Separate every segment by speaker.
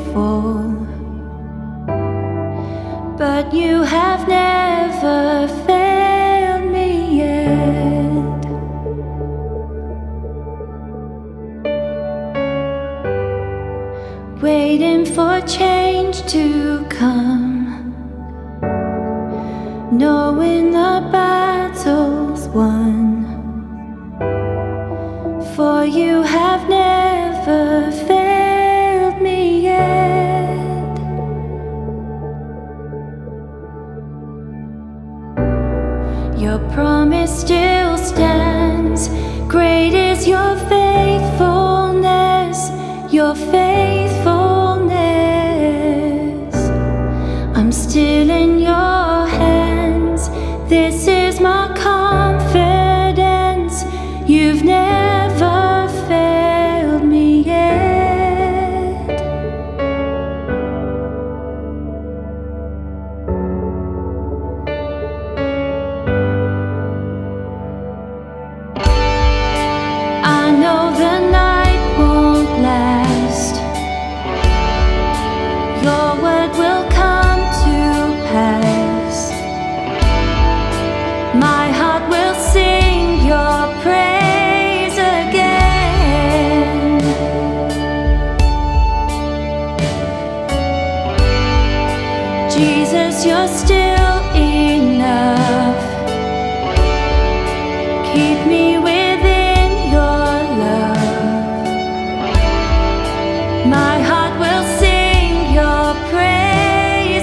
Speaker 1: faithful, but you have never failed me yet. Waiting for change to come, knowing the battle's won, for you have never failed me yet. Your promise still stands. Great is your faithfulness, your faithfulness. I'm still in your hands. This is my confidence. You've never failed me yet. I know the night won't last. Your word will come to pass. My heart will sing your praise again. Jesus, you're still enough. Keep me within your love. My heart will sing your praise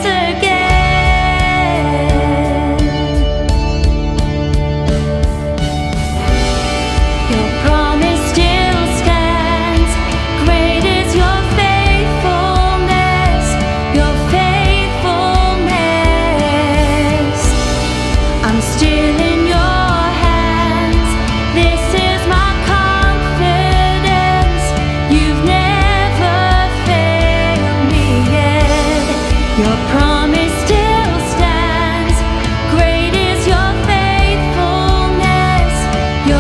Speaker 1: again. Your promise still stands. Great is your faithfulness, your faithfulness. I'm still in your hands. This is my confidence. You've never failed me yet. Your promise still stands. Great is your faithfulness, your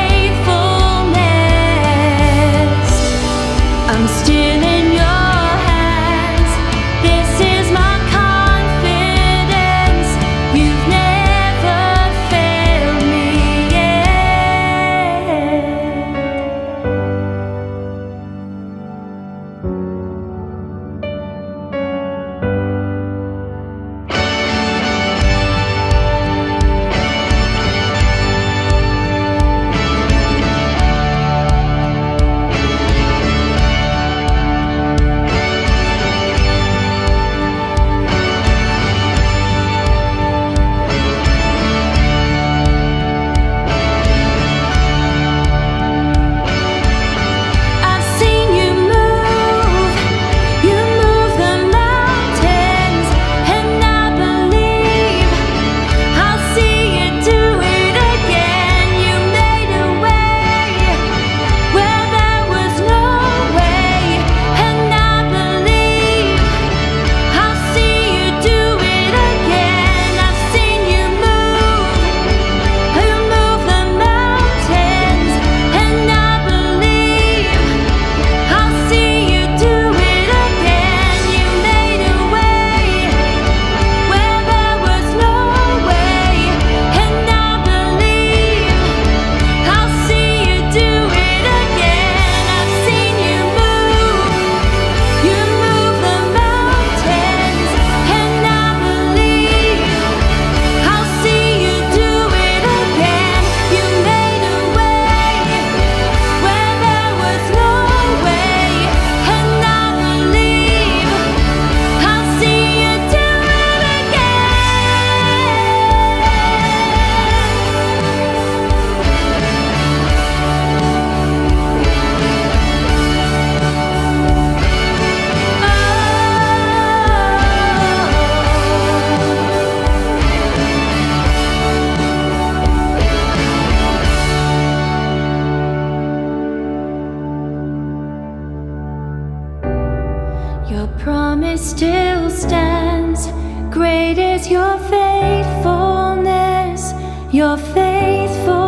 Speaker 1: faithfulness. I'm still in your hands. This is my confidence. You've never failed me yet. I've seen you move the mountains, and I believe I'll see you do it again. You made a way where there was no way, and I believe I'll see you do it again. I've seen you move the mountains, and I believe I'll see you do it again. You made a way where there was no way, and I believe I'll see you do it again. I've seen you move the mountains, and I believe I'll see you do it again. You made a way where there was no way, and I believe I'll see you do it again. Your promise still stands. Great is your faithfulness, your faithfulness.